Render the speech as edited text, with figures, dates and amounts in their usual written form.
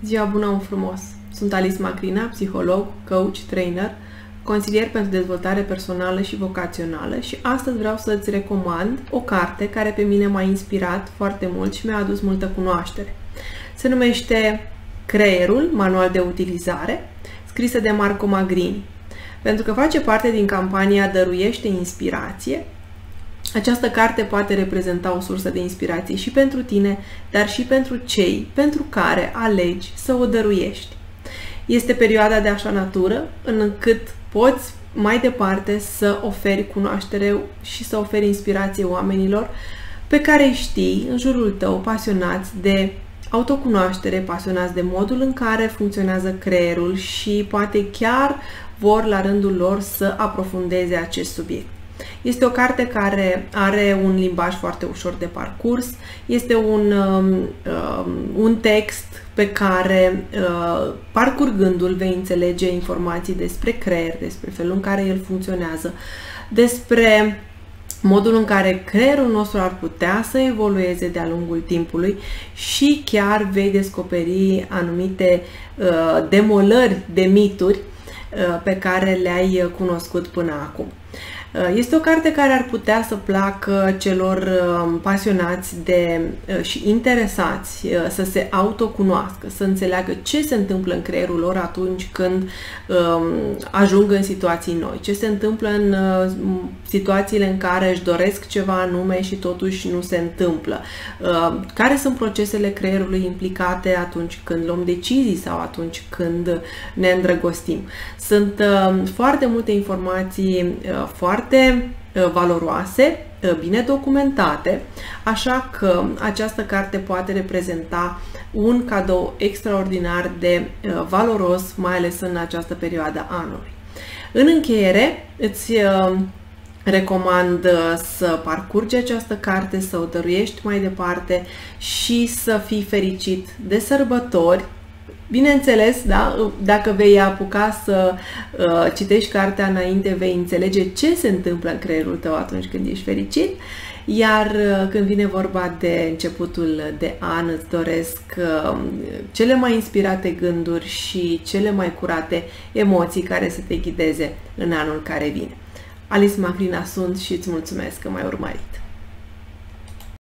Ziua bună, un frumos! Sunt Alice Macrina, psiholog, coach, trainer, consilier pentru dezvoltare personală și vocațională și astăzi vreau să-ți recomand o carte care pe mine m-a inspirat foarte mult și mi-a adus multă cunoaștere. Se numește Creierul, manual de utilizare, scrisă de Marco Magrini. Pentru că face parte din campania Dăruiește inspirație, această carte poate reprezenta o sursă de inspirație și pentru tine, dar și pentru cei pentru care alegi să o dăruiești. Este perioada de așa natură încât poți mai departe să oferi cunoaștere și să oferi inspirație oamenilor pe care îi știi în jurul tău, pasionați de autocunoaștere, pasionați de modul în care funcționează creierul și poate chiar vor la rândul lor să aprofundeze acest subiect. Este o carte care are un limbaj foarte ușor de parcurs, este un text pe care, parcurgându-l, vei înțelege informații despre creier, despre felul în care el funcționează, despre modul în care creierul nostru ar putea să evolueze de-a lungul timpului și chiar vei descoperi anumite demolări de mituri pe care le-ai cunoscut până acum. Este o carte care ar putea să placă celor pasionați și interesați să se autocunoască, să înțeleagă ce se întâmplă în creierul lor atunci când ajung în situații noi, ce se întâmplă în situațiile în care își doresc ceva anume și totuși nu se întâmplă, care sunt procesele creierului implicate atunci când luăm decizii sau atunci când ne îndrăgostim. Sunt foarte multe informații foarte valoroase, bine documentate, așa că această carte poate reprezenta un cadou extraordinar de valoros, mai ales în această perioadă a anului. În încheiere, îți recomand să parcurgi această carte, să o dăruiești mai departe și să fii fericit de sărbători. Bineînțeles, da? Dacă vei apuca să citești cartea înainte, vei înțelege ce se întâmplă în creierul tău atunci când ești fericit, iar când vine vorba de începutul de an, îți doresc cele mai inspirate gânduri și cele mai curate emoții care să te ghideze în anul care vine. Alice Macrina sunt și îți mulțumesc că m-ai urmărit!